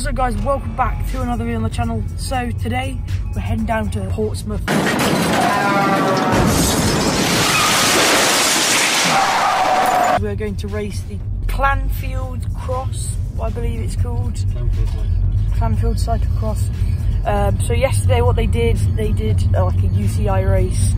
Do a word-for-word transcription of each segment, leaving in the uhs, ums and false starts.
So guys, welcome back to another video on the channel. So today we're heading down to Portsmouth. We're going to race the Clanfield Cross, I believe it's called. Clanfield Cyclocross. Um, so yesterday what they did, they did uh, like a U C I race.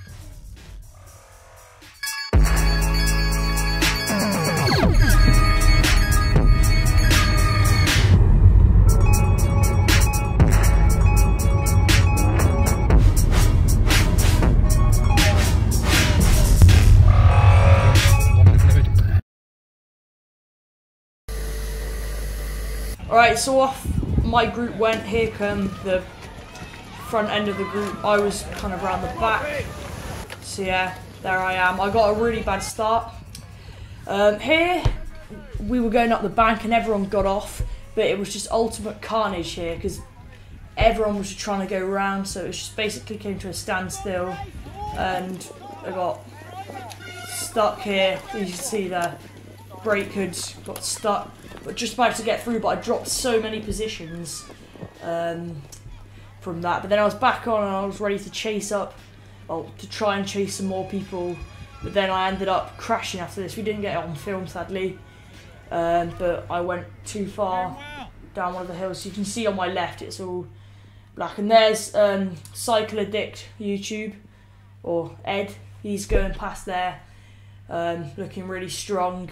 Alright, so off my group went. Here come the front end of the group. I was kind of around the back. So yeah, there I am. I got a really bad start. Um, here, we were going up the bank and everyone got off, but it was just ultimate carnage here because everyone was just trying to go around, so it was just basically came to a standstill and I got stuck here. You can see the brake hoods got stuck. But just about to get through, but I dropped so many positions um, from that. But then I was back on and I was ready to chase up, well, to try and chase some more people. But then I ended up crashing after this. We didn't get it on film, sadly. Um, but I went too far down one of the hills. So you can see on my left, it's all black. And there's um, Cycle Addict YouTube, or Ed. He's going past there, um, looking really strong.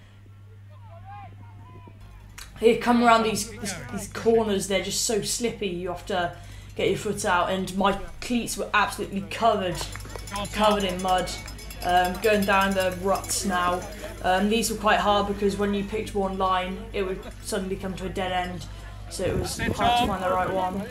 Here, come around these, these these corners, they're just so slippy, you have to get your foot out, and my cleats were absolutely covered, covered in mud. Um, going down the ruts now. Um, these were quite hard because when you picked one line, it would suddenly come to a dead end, so it was hard to find the right one.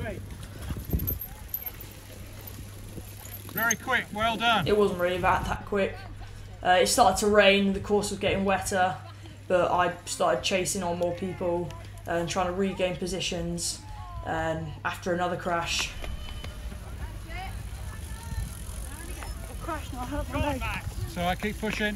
Very quick, well done. It wasn't really that, that quick. Uh, it started to rain, the course was getting wetter. But I started chasing on more people and trying to regain positions um, after another crash. So I keep pushing.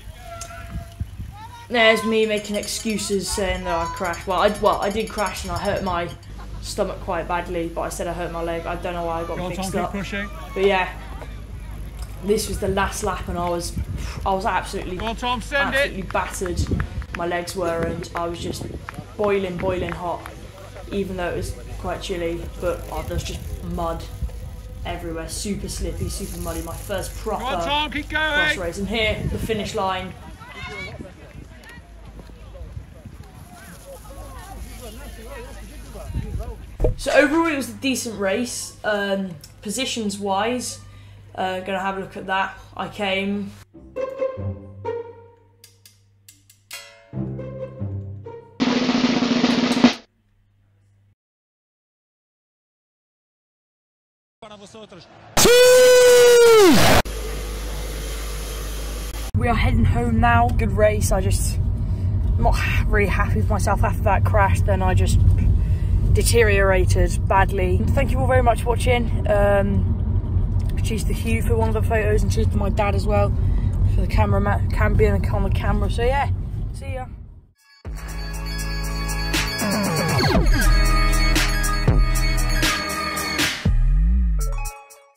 There's me making excuses saying that I crashed. Well, I, well, I did crash and I hurt my stomach quite badly, but I said I hurt my leg. I don't know why I got Go on, mixed Tom, up. keep pushing. But yeah, this was the last lap and I was, I was absolutely, Go on, Tom, send absolutely it. battered. My legs were, and I was just boiling, boiling hot, even though it was quite chilly. But oh, there was just mud everywhere, super slippy, super muddy. My first proper Go on, Tom, keep going. cross race, and here the finish line. So overall, it was a decent race. Um, positions wise, uh, gonna have a look at that. I came. We are heading home now. Good race. I just not really happy with myself after that crash. Then I just deteriorated badly. Thank you all very much for watching. Um, cheers to Hugh for one of the photos, and cheers to my dad as well for the camera, cam being on the camera. So yeah.